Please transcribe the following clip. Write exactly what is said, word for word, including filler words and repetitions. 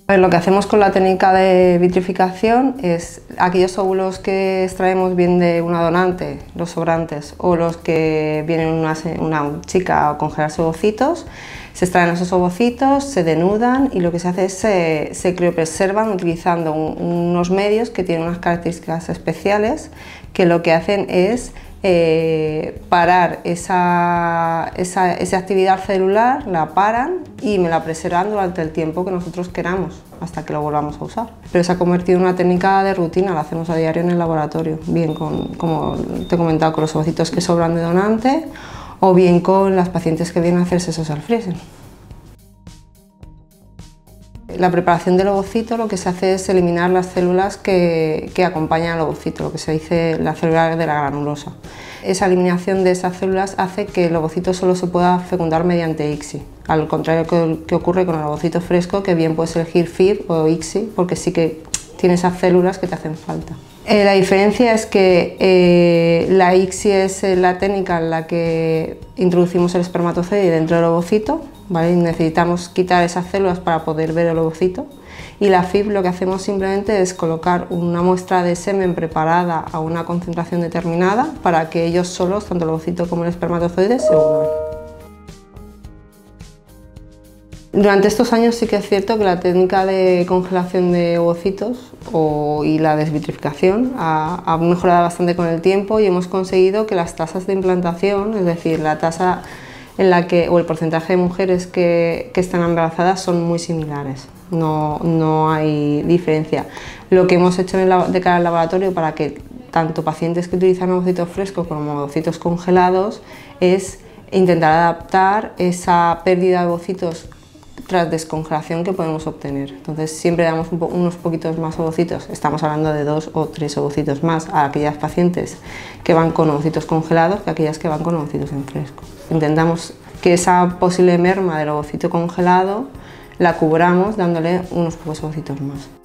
Pues lo que hacemos con la técnica de vitrificación es aquellos óvulos que extraemos bien de una donante, los sobrantes, o los que vienen una, una chica a congelarse ovocitos, se extraen esos ovocitos, se denudan y lo que se hace es se, se criopreservan utilizando un, unos medios que tienen unas características especiales que lo que hacen es Eh, parar esa, esa, esa actividad celular, la paran y me la preservan durante el tiempo que nosotros queramos, hasta que lo volvamos a usar. Pero se ha convertido en una técnica de rutina, la hacemos a diario en el laboratorio, bien con, como te he comentado, con los ovocitos que sobran de donante o bien con las pacientes que vienen a hacerse social freezing. La preparación del ovocito lo que se hace es eliminar las células que, que acompañan al ovocito, lo que se dice la célula de la granulosa. Esa eliminación de esas células hace que el ovocito solo se pueda fecundar mediante I C S I, al contrario que, que ocurre con el ovocito fresco, que bien puedes elegir F I V o I C S I, porque sí que tiene esas células que te hacen falta. Eh, la diferencia es que eh, la I C S I es la técnica en la que introducimos el espermatozoide dentro del ovocito, ¿vale? Y necesitamos quitar esas células para poder ver el ovocito, y la F I V lo que hacemos simplemente es colocar una muestra de semen preparada a una concentración determinada para que ellos solos, tanto el ovocito como el espermatozoide, se unan. Durante estos años sí que es cierto que la técnica de congelación de ovocitos o, y la desvitrificación ha, ha mejorado bastante con el tiempo y hemos conseguido que las tasas de implantación, es decir, la tasa en la que, o el porcentaje de mujeres que, que están embarazadas son muy similares, no, no hay diferencia. Lo que hemos hecho en el, de cara al laboratorio para que tanto pacientes que utilizan ovocitos frescos como ovocitos congelados es intentar adaptar esa pérdida de ovocitos tras descongelación que podemos obtener. Entonces siempre damos un po unos poquitos más ovocitos, estamos hablando de dos o tres ovocitos más a aquellas pacientes que van con ovocitos congelados que aquellas que van con ovocitos en fresco. Intentamos que esa posible merma del ovocito congelado la cubramos dándole unos pocos ovocitos más.